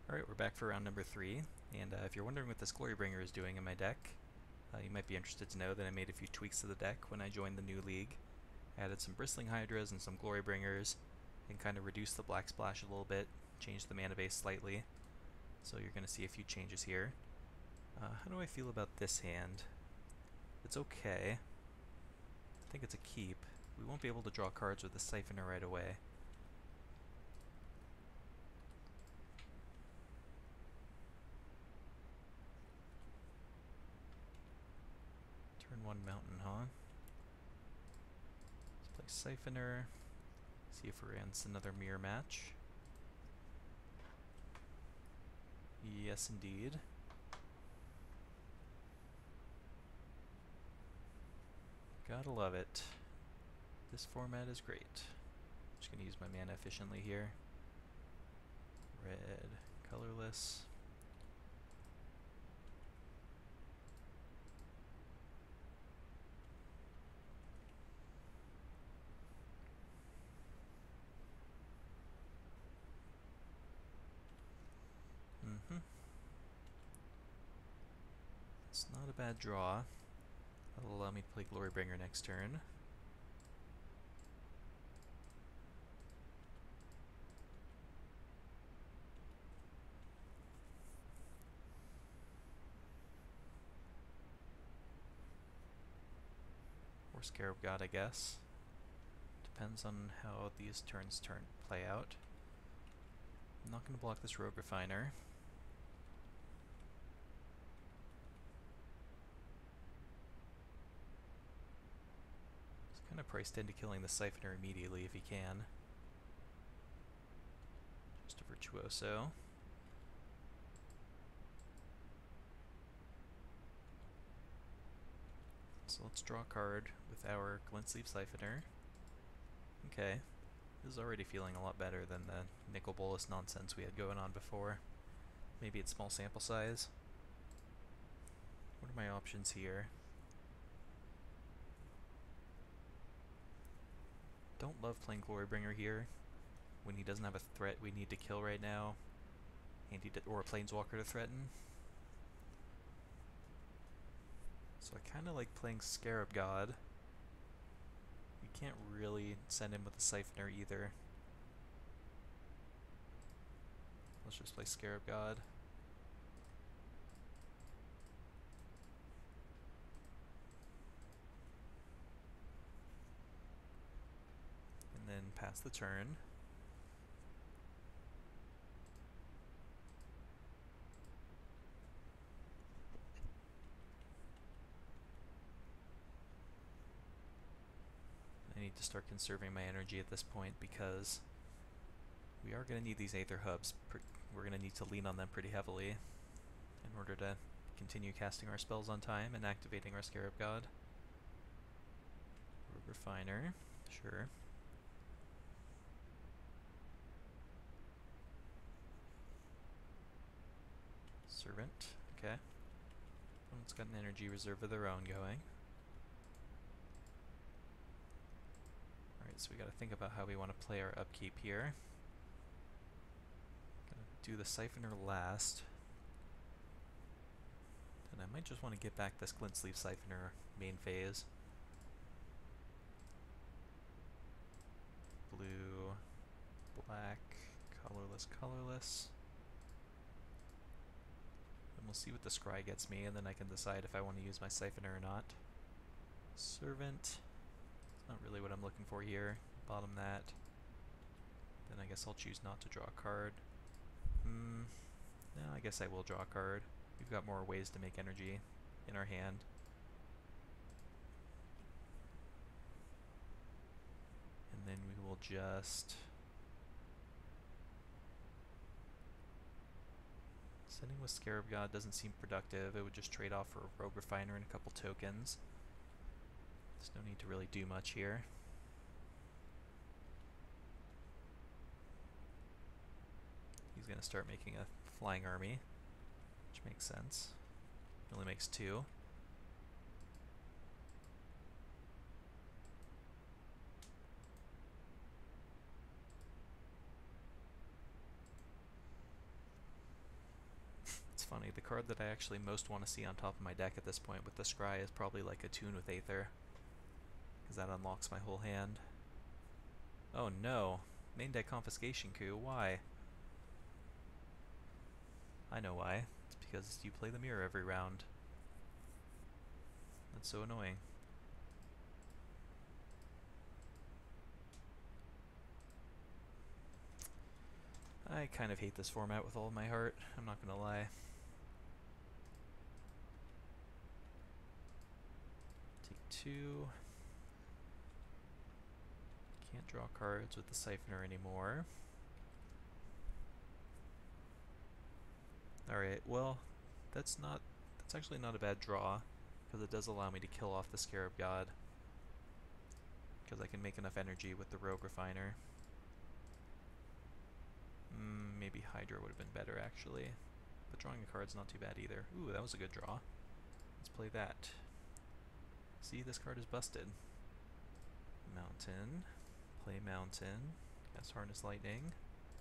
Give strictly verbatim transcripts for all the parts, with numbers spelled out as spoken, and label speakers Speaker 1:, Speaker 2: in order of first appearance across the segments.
Speaker 1: Alright, we're back for round number three, and uh, if you're wondering what this Glorybringer is doing in my deck, uh, you might be interested to know that I made a few tweaks to the deck when I joined the new league. I added some Bristling Hydras and some Glorybringers, and kind of reduced the black splash a little bit, changed the mana base slightly, so you're going to see a few changes here. Uh, how do I feel about this hand? It's okay. I think it's a keep. We won't be able to draw cards with the Siphoner right away. Turn one Mountain, huh? Let's play Siphoner. See if it ends another mirror match. Yes, indeed. Gotta love it. This format is great. Just gonna use my mana efficiently here. Red, colorless. Mm-hmm. It's not a bad draw. That'll allow me to play Glorybringer next turn. Or Scarab God, I guess. Depends on how these turns turn play out. I'm not going to block this Rogue Refiner. He's kind of priced into killing the Siphoner immediately if he can. Just a Virtuoso. So let's draw a card with our Glintsleeve Siphoner. Okay. This is already feeling a lot better than the Nicol Bolas nonsense we had going on before. Maybe it's small sample size. What are my options here? Don't love playing Glorybringer here when he doesn't have a threat we need to kill right now, and he or a Planeswalker to threaten. So I kind of like playing Scarab God. We can't really send him with a Siphoner either. Let's just play Scarab God. And then pass the turn. I need to start conserving my energy at this point because we are going to need these Aether Hubs. We're going to need to lean on them pretty heavily in order to continue casting our spells on time and activating our Scarab God. Rogue Refiner, sure. Servant, okay. Opponent's got an energy reserve of their own going. Alright, so we gotta think about how we want to play our upkeep here. Gonna do the Siphoner last. And I might just want to get back this Glintsleeve Siphoner main phase. Blue, black, colorless, colorless. And we'll see what the Scry gets me, and then I can decide if I want to use my Siphoner or not. Servant. It's not really what I'm looking for here. Bottom that. Then I guess I'll choose not to draw a card. Hmm. No, I guess I will draw a card. We've got more ways to make energy in our hand. And then we will just... Sending with Scarab God doesn't seem productive. It would just trade off for a Rogue Refiner and a couple tokens. There's no need to really do much here. He's going to start making a flying army, which makes sense. It only makes two. funny, the card that I actually most want to see on top of my deck at this point with the Scry is probably like Attune with Aether, because that unlocks my whole hand. Oh no! Main deck Confiscation Coup, why? I know why. It's because you play the mirror every round. That's so annoying. I kind of hate this format with all of my heart, I'm not gonna lie. Take two. Can't draw cards with the Siphoner anymore. Alright, well, that's not, that's actually not a bad draw, because it does allow me to kill off the Scarab God. Because I can make enough energy with the Rogue Refiner. Mm, maybe Hydra would have been better, actually. But drawing a card's not too bad either. Ooh, that was a good draw. Let's play that. See, this card is busted. Mountain. Play Mountain. Cast Harness Lightning.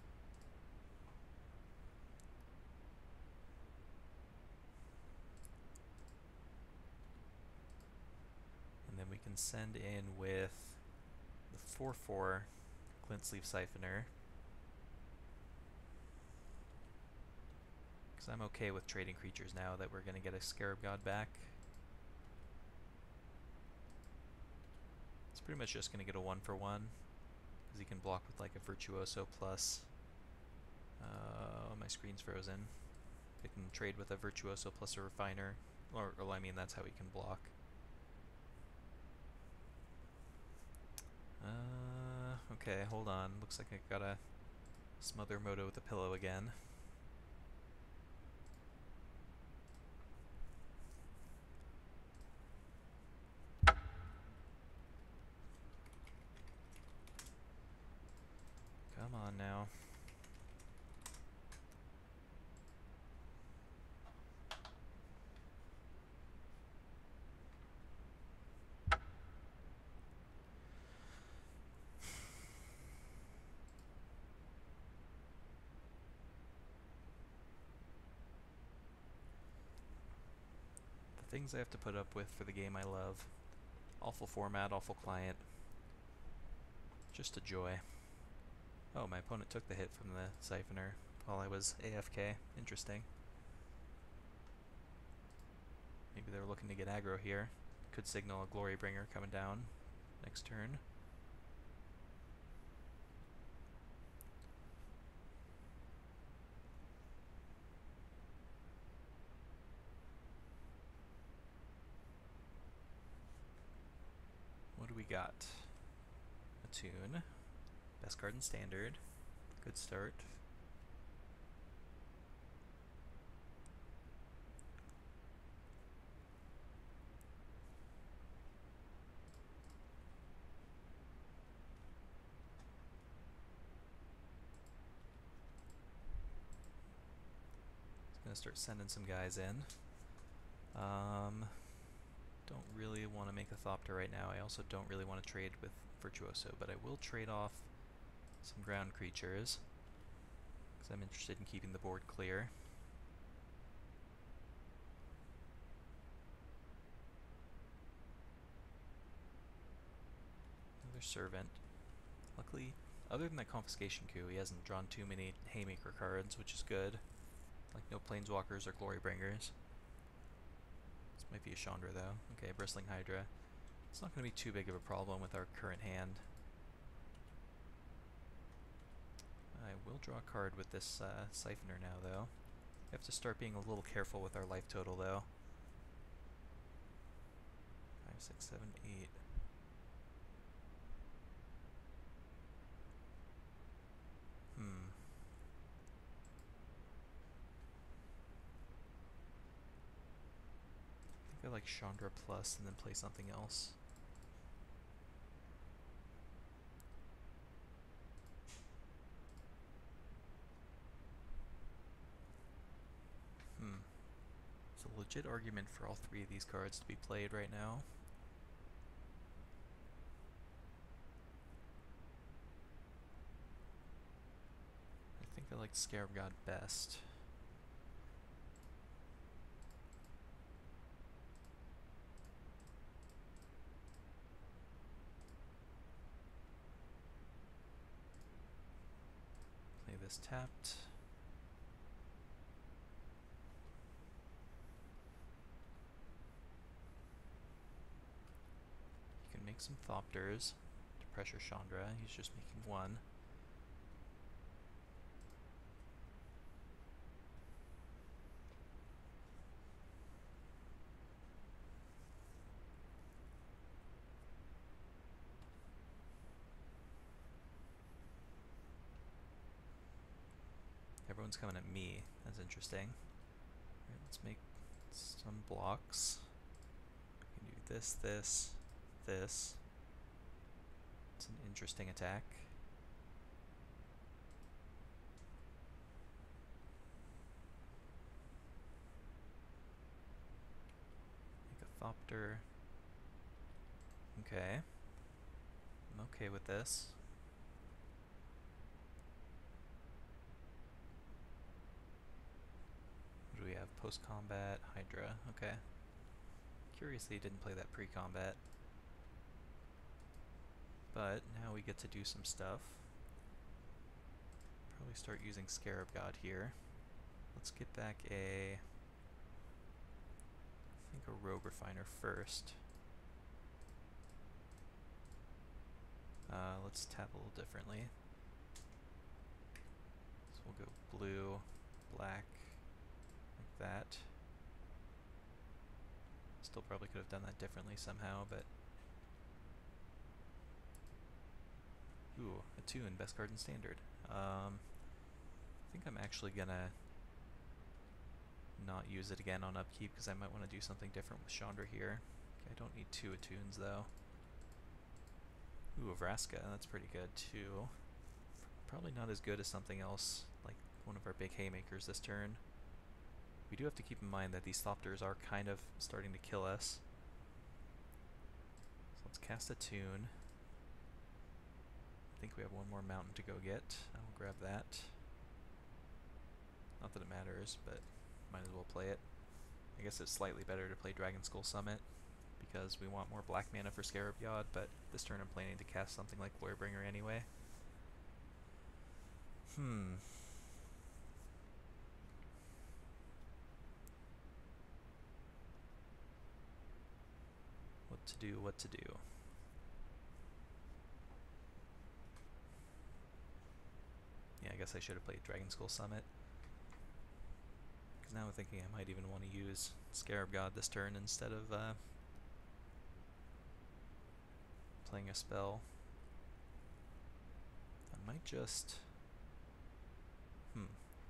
Speaker 1: And then we can send in with the four four Glint-Sleeve Siphoner. Because I'm okay with trading creatures now that we're going to get a Scarab God back. It's pretty much just going to get a one for one. Because he can block with like a Virtuoso plus... Uh, my screen's frozen. It can trade with a Virtuoso plus a Refiner. Or, or I mean, that's how he can block. Uh, okay, hold on. Looks like I gotta smother Moto with a pillow again. Come on now. The things I have to put up with for the game I love. Awful format, awful client. Just a joy. Oh, my opponent took the hit from the Siphoner while I was A F K. Interesting. Maybe they were looking to get aggro here. Could signal a Glorybringer coming down next turn. What do we got? Attune. Best card in Standard. Good start. Gonna start sending some guys in. Um, don't really want to make a Thopter right now. I also don't really want to trade with Virtuoso, but I will trade off some ground creatures because I'm interested in keeping the board clear. Another Servant. Luckily, other than that Confiscation Coup, he hasn't drawn too many Haymaker cards, which is good. Like no Planeswalkers or Glorybringers. This might be a Chandra though. Okay, Bristling Hydra. It's not going to be too big of a problem with our current hand. I will draw a card with this uh, Siphoner now though. We have to start being a little careful with our life total though. five, six, seven, eight. Hmm. I think I like Chandra Plus and then play something else. Hmm. It's a legit argument for all three of these cards to be played right now. I think I like Scarab God best. this tapped. You can make some Thopters to pressure Chandra. He's just making one. Everyone's coming at me. That's interesting. Alright, let's make some blocks. We can do this, this, this. It's an interesting attack. Make a Thopter. Okay. I'm okay with this. What do we have? Post-combat, Hydra. Okay. Curiously, he didn't play that pre-combat. But now we get to do some stuff. Probably start using Scarab God here. Let's get back a... I think a Rogue Refiner first. Uh, let's tap a little differently. So we'll go blue, black, like that. Still probably could have done that differently somehow, but... Ooh, a tune, best card in Standard. Um, I think I'm actually gonna not use it again on upkeep, because I might want to do something different with Chandra here. Okay, I don't need two attunes though. Ooh, a Vraska, that's pretty good too. Probably not as good as something else, like one of our big haymakers this turn. We do have to keep in mind that these Thopters are kind of starting to kill us. So let's cast a tune. I think we have one more mountain to go get. I'll grab that. Not that it matters, but might as well play it. I guess it's slightly better to play Dragon Skull Summit, because we want more black mana for Scarab God, but this turn I'm planning to cast something like Glorybringer anyway. Hmm. What to do, what to do. Yeah, I guess I should have played Dragon Skull Summit. Because now I'm thinking I might even want to use Scarab God this turn instead of uh, playing a spell. I might just... Hmm.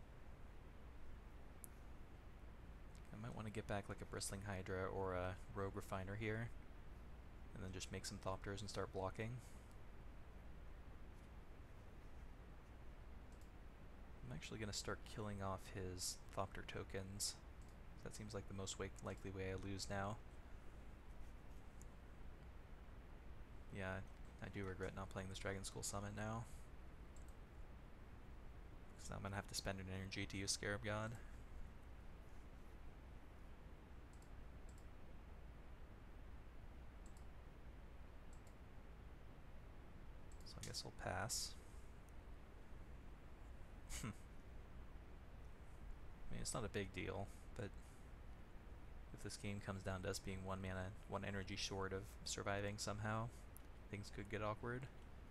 Speaker 1: I might want to get back like a Bristling Hydra or a Rogue Refiner here, and then just make some Thopters and start blocking. I'm actually going to start killing off his Thopter tokens. That seems like the most likely way I lose now. Yeah, I do regret not playing this Dragon Skull Summit now. Because now I'm going to have to spend an energy to use Scarab God. So I guess we'll pass. I mean, it's not a big deal, but if this game comes down to us being one mana, one energy short of surviving somehow, things could get awkward.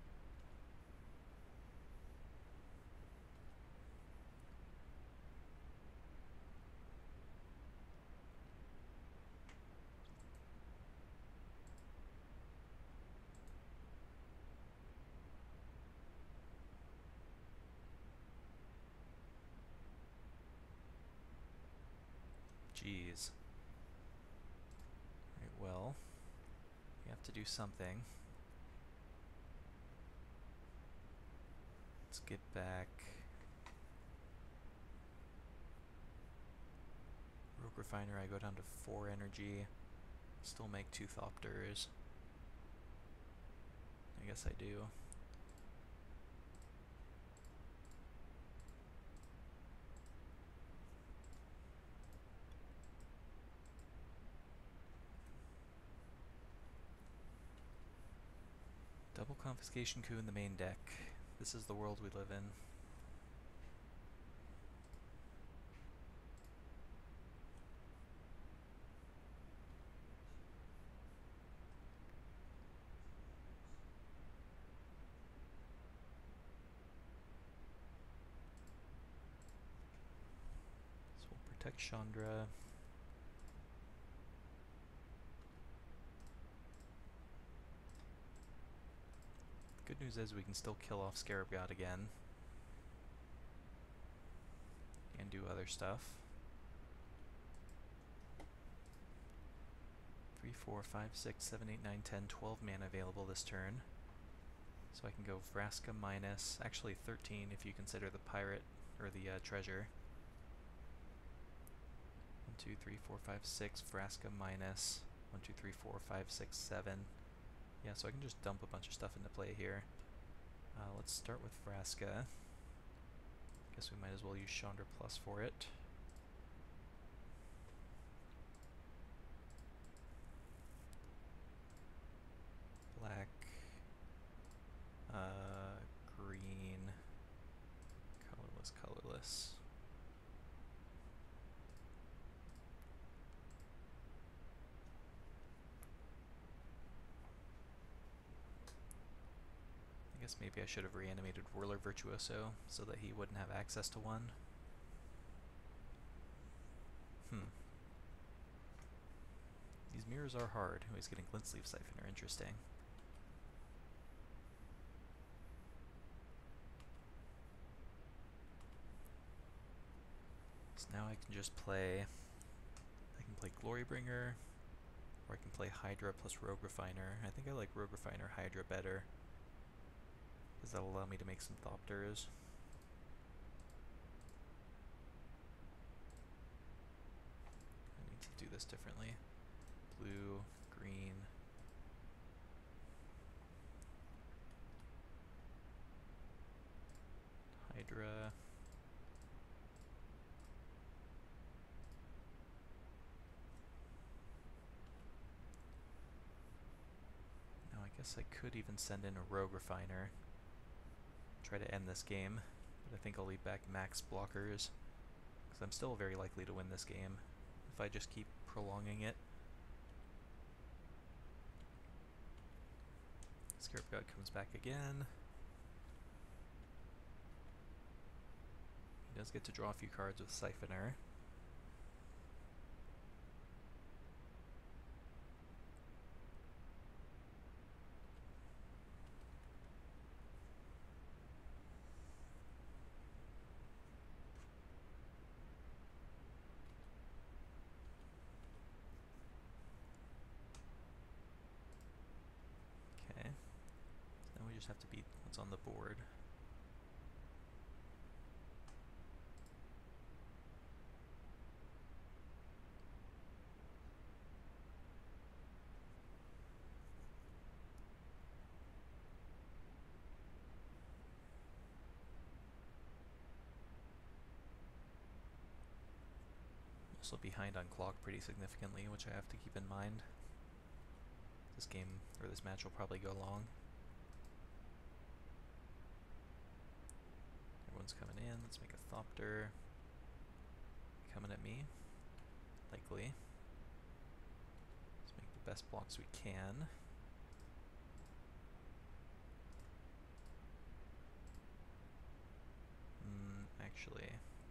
Speaker 1: Jeez. Right, well, we have to do something. Let's get back Rogue Refiner. I go down to four energy. Still make two Thopters. I guess I do. Double Confiscation Coup in the main deck. This is the world we live in. Protect Chandra. Good news is we can still kill off Scarab God again. And do other stuff. three, four, five, six, seven, eight, nine, ten, twelve mana available this turn. So I can go Vraska minus, actually thirteen if you consider the pirate, or the uh, treasure. one, two, three, four, five, six, Vraska minus, one, two, three, four, five, six, seven. Yeah, so I can just dump a bunch of stuff into play here. Uh, let's start with Vraska. Guess we might as well use Chandra Plus for it. Black, uh, green, colorless, colorless. I guess maybe I should have reanimated Whirler Virtuoso so that he wouldn't have access to one. Hmm. These mirrors are hard. Oh, he's getting Glint-Sleeve Siphoner. Interesting. So now I can just play... I can play Glorybringer, or I can play Hydra plus Rogue Refiner. I think I like Rogue Refiner Hydra better, because that'll allow me to make some Thopters. I need to do this differently. Blue, green. Hydra. Now I guess I could even send in a Rogue Refiner. Try to end this game, but I think I'll leave back max blockers, because I'm still very likely to win this game if I just keep prolonging it. Scarab God comes back again. He does get to draw a few cards with Siphoner. Okay. So now we just have to beat what's on the board. Also behind on clock pretty significantly, which I have to keep in mind. This game, or this match, will probably go long. Everyone's coming in. Let's make a Thopter. Coming at me. Likely. Let's make the best blocks we can. Mm, actually...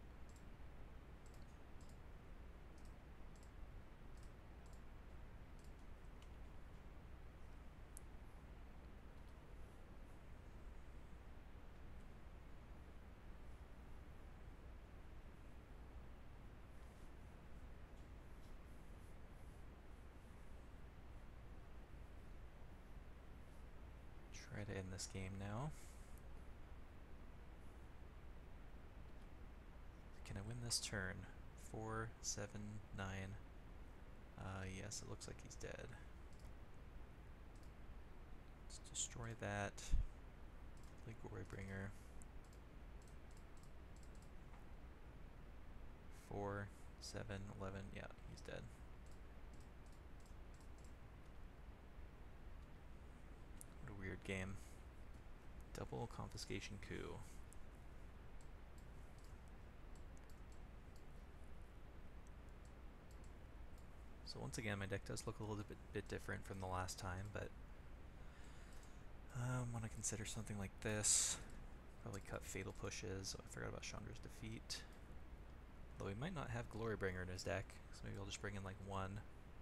Speaker 1: Try to end this game now. Can I win this turn? Four, seven, nine. Uh, yes, it looks like he's dead. Let's destroy that. Play Glorybringer. Four, seven, eleven. Yeah, he's dead. What a weird game. Double Confiscation Coup. So once again, my deck does look a little bit, bit different from the last time, but I um, want to consider something like this. Probably cut Fatal Pushes. Oh, I forgot about Chandra's Defeat. Though we he might not have Glorybringer in his deck, so maybe I'll just bring in like one.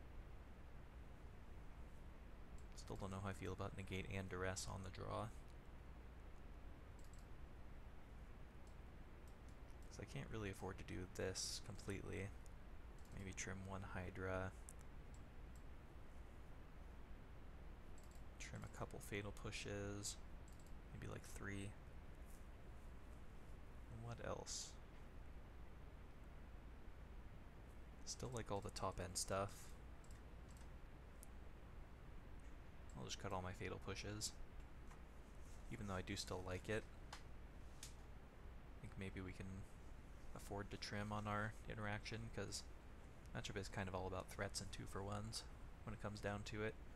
Speaker 1: Still don't know how I feel about Negate and Duress on the draw. So I can't really afford to do this completely. Maybe trim one Hydra. Trim a couple Fatal Pushes. Maybe like three. And what else? Still like all the top end stuff. I'll just cut all my Fatal Pushes. Even though I do still like it. I think maybe we can afford to trim on our interaction, because matchup is kind of all about threats and two for ones when it comes down to it.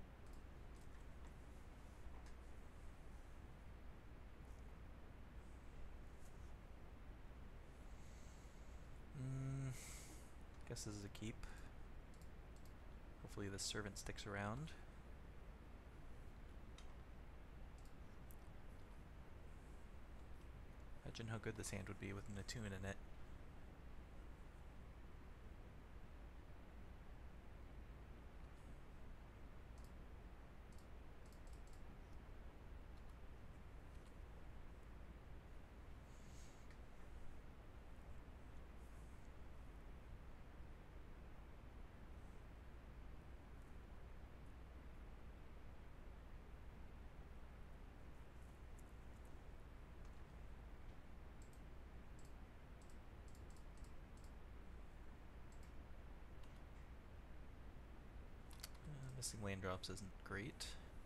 Speaker 1: Mm, guess this is a keep. Hopefully the servant sticks around. Imagine how good this hand would be with an Attune in it. Uh, missing land drops isn't great.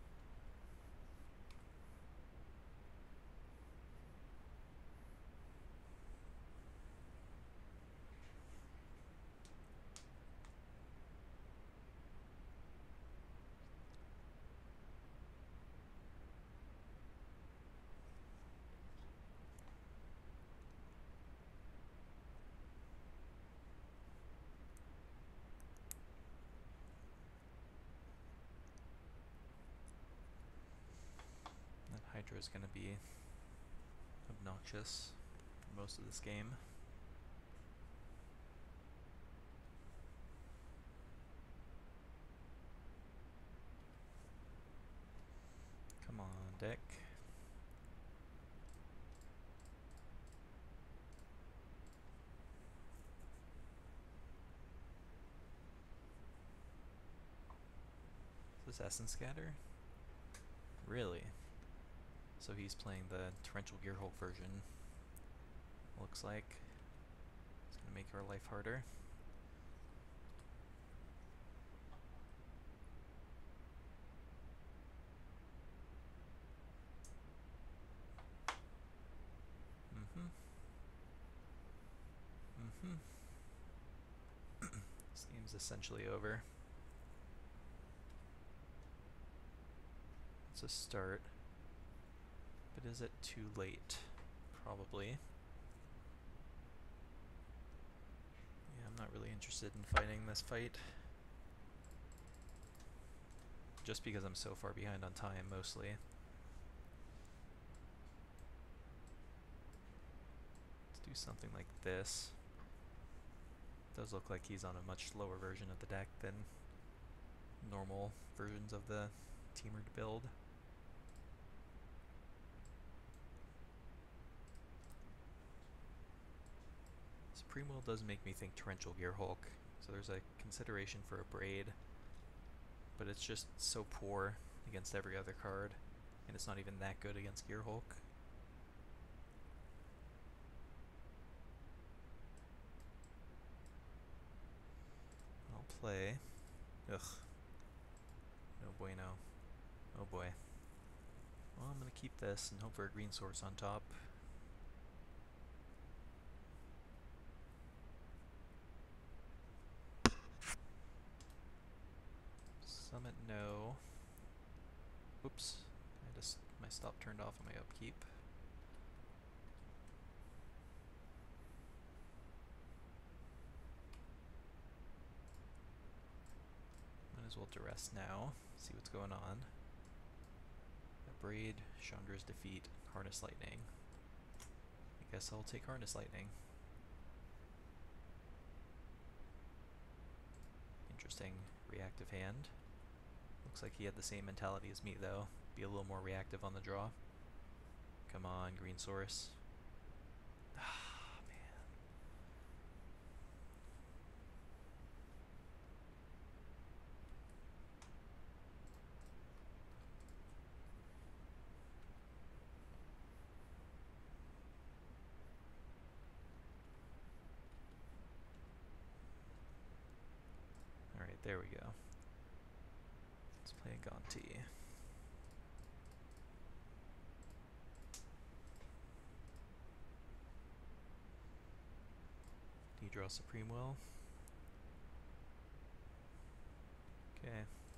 Speaker 1: That Hydra is going to be obnoxious for most of this game. Come on, deck. Is this Essence Scatter? Really? So he's playing the Torrential Gearhulk version, looks like. It's going to make our life harder. Mm-hmm. Mm-hmm. This game's essentially over. It's a start. But is it too late? Probably. Yeah, I'm not really interested in fighting this fight. Just because I'm so far behind on time, mostly. Let's do something like this. Does look like he's on a much slower version of the deck than normal versions of the Teamer build. Supreme Will does make me think Torrential Gearhulk, so there's a consideration for a Braid, but it's just so poor against every other card, and it's not even that good against Gearhulk. I'll play. Ugh. No bueno. Oh boy. Well, I'm gonna keep this and hope for a green source on top. Summit, no. Oops. I just my stop turned off on my upkeep. Might as well Duress now. See what's going on. A Braid, Chandra's Defeat, Harness Lightning. I guess I'll take Harness Lightning. interesting reactive hand. Looks like he had the same mentality as me though. Be a little more reactive on the draw. Come on, green source. Ah, man. Alright, there we go. Let's play a Gonti. Do you draw Supreme Will? Okay.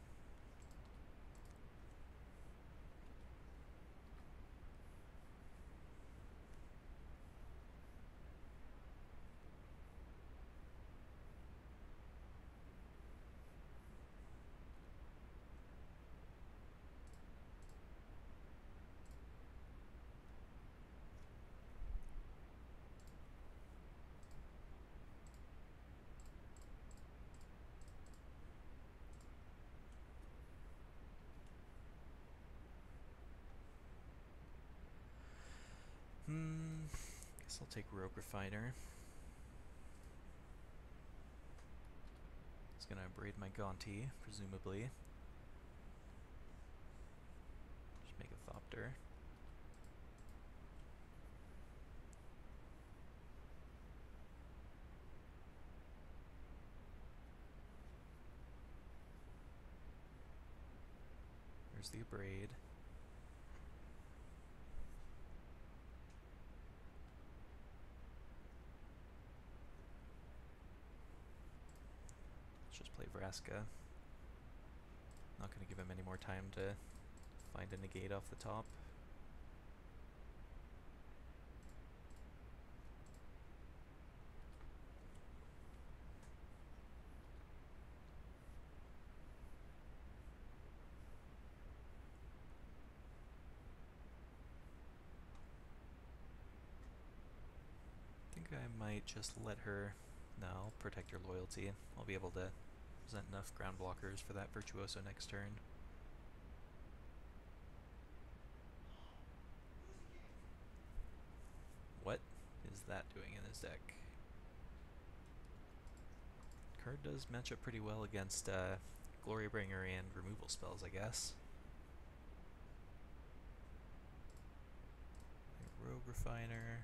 Speaker 1: Hmm, guess I'll take Rogue Refiner. It's gonna braid my Gonti, presumably. Just make a Thopter. There's the Abrade. Let's just play Vraska. Not going to give him any more time to find a negate off the top. I think I might just let her... No, I'll protect your loyalty. I'll be able to present enough ground blockers for that Virtuoso next turn. What is that doing in his deck? Card does match up pretty well against uh, Glorybringer and removal spells, I guess. Rogue Refiner.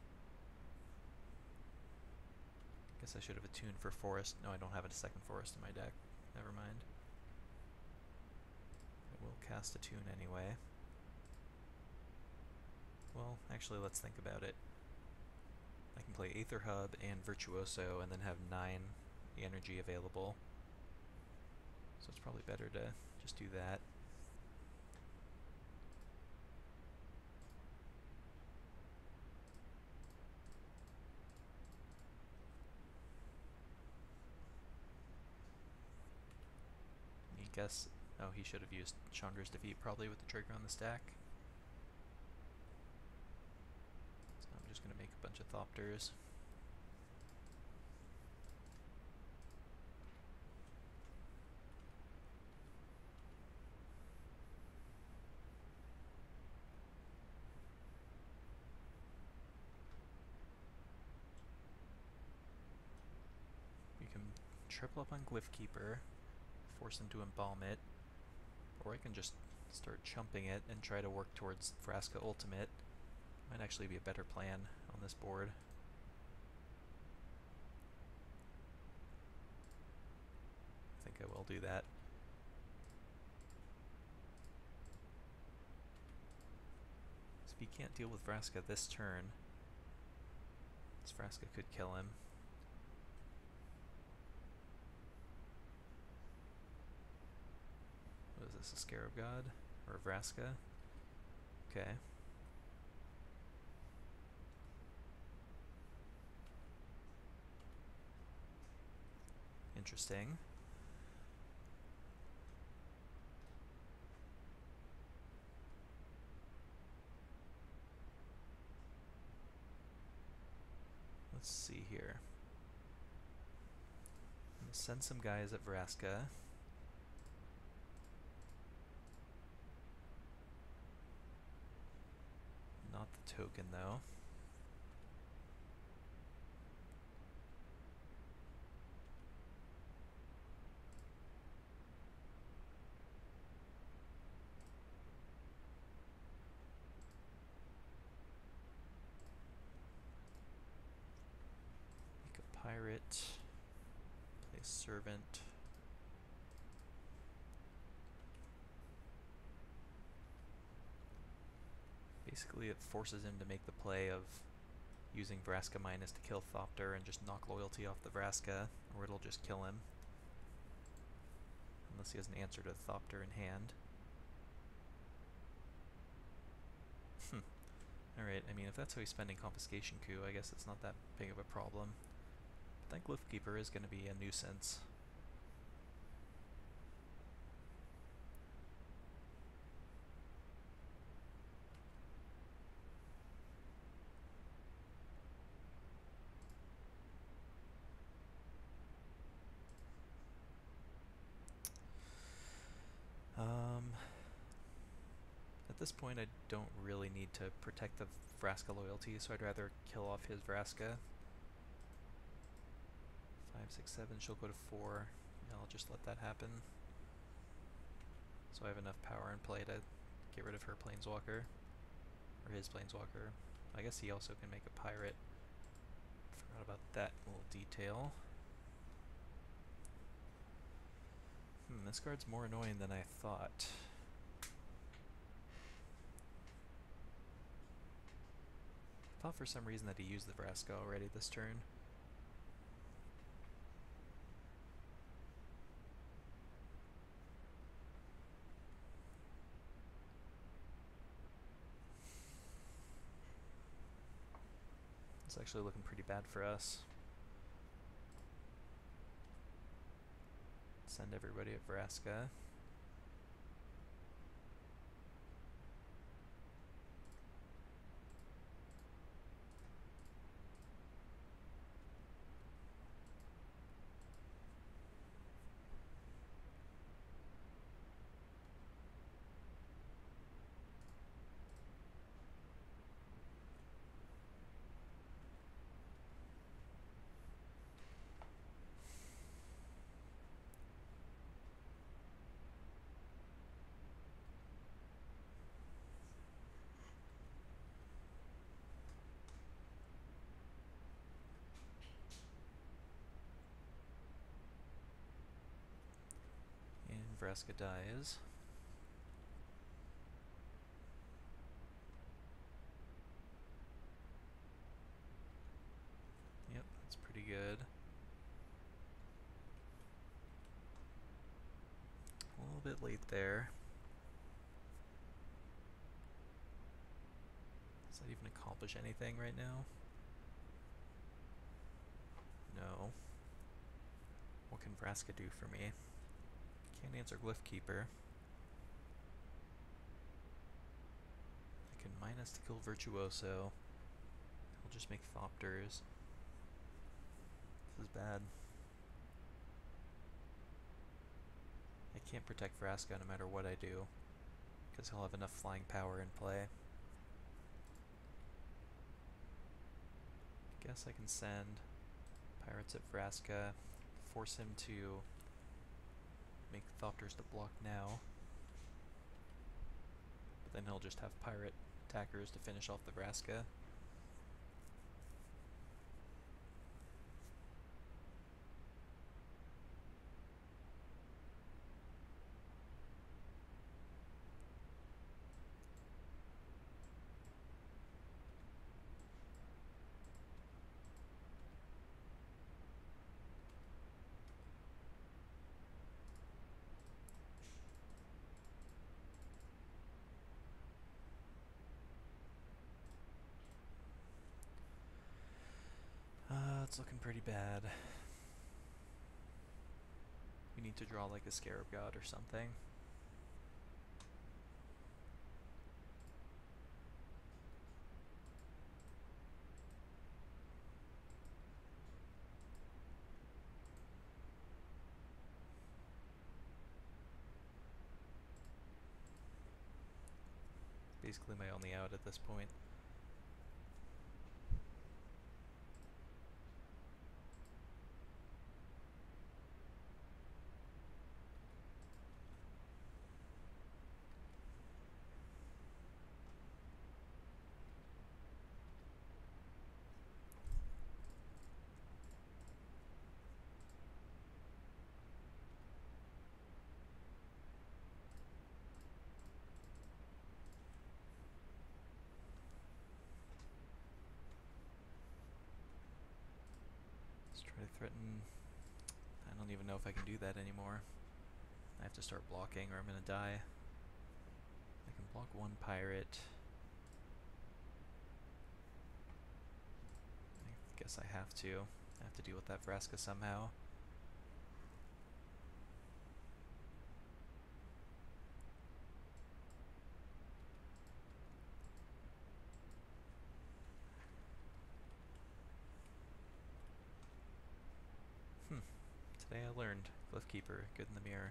Speaker 1: Guess I should have attuned for Forest. No, I don't have a second Forest in my deck. Never mind. I will cast Attune anyway. Well, actually, let's think about it. I can play Aether Hub and Virtuoso and then have nine energy available. So it's probably better to just do that. I guess, oh, he should have used Chandra's Defeat probably with the trigger on the stack. So I'm just going to make a bunch of Thopters. We can triple up on Glyph Keeper, force him to embalm it, or I can just start chumping it and try to work towards Vraska Ultimate. Might actually be a better plan on this board. I think I will do that. So if he can't deal with Vraska this turn, this Vraska could kill him. What is this, a Scarab God? Or a Vraska? Okay. Interesting. Let's see here. In the send some guys at Vraska. Not the token, though. Make a pirate. Play servant. Basically, it forces him to make the play of using Vraska minus to kill Thopter and just knock loyalty off the Vraska, or it'll just kill him. Unless he has an answer to Thopter in hand. Hmm. Alright, I mean, if that's how he's spending Confiscation Coup, I guess it's not that big of a problem. But that Glyphkeeper is going to be a nuisance. Um, at this point, I don't really need to protect the Vraska loyalty, so I'd rather kill off his Vraska. Five, six, seven, she'll go to four. Yeah, I'll just let that happen. So I have enough power in play to get rid of her Planeswalker. Or his Planeswalker. I guess he also can make a pirate. Forgot about that little detail. Hmm, this card's more annoying than I thought. I thought for some reason that he used the Vraska already this turn. It's actually looking pretty bad for us. Send everybody at Vraska. Vraska dies. Yep, that's pretty good. A little bit late there. Does that even accomplish anything right now? No. What can Vraska do for me? Can't answer Glyphkeeper. I can minus to kill Virtuoso. He'll just make Thopters. This is bad. I can't protect Vraska no matter what I do, because he'll have enough flying power in play. Guess I can send Pirates at Vraska, force him to make Thopters to block now, but then he'll just have pirate attackers to finish off the Vraska. It's looking pretty bad. We need to draw like a Scarab God or something. basically my only out at this point. Let's try to threaten... I don't even know if I can do that anymore. I have to start blocking or I'm gonna die. I can block one pirate. I guess I have to. I have to deal with that Vraska somehow. Hmm. Today I learned. Glyphkeeper, good in the mirror.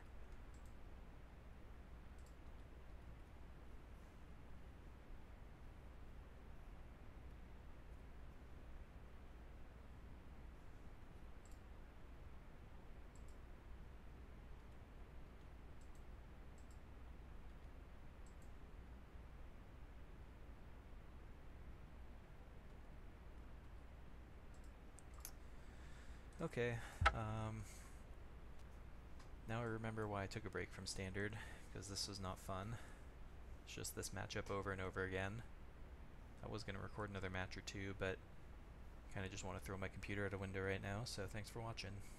Speaker 1: Okay, um, now I remember why I took a break from Standard, because this was not fun. It's just this matchup over and over again. I was going to record another match or two, but kind of just want to throw my computer out a window right now, so thanks for watching.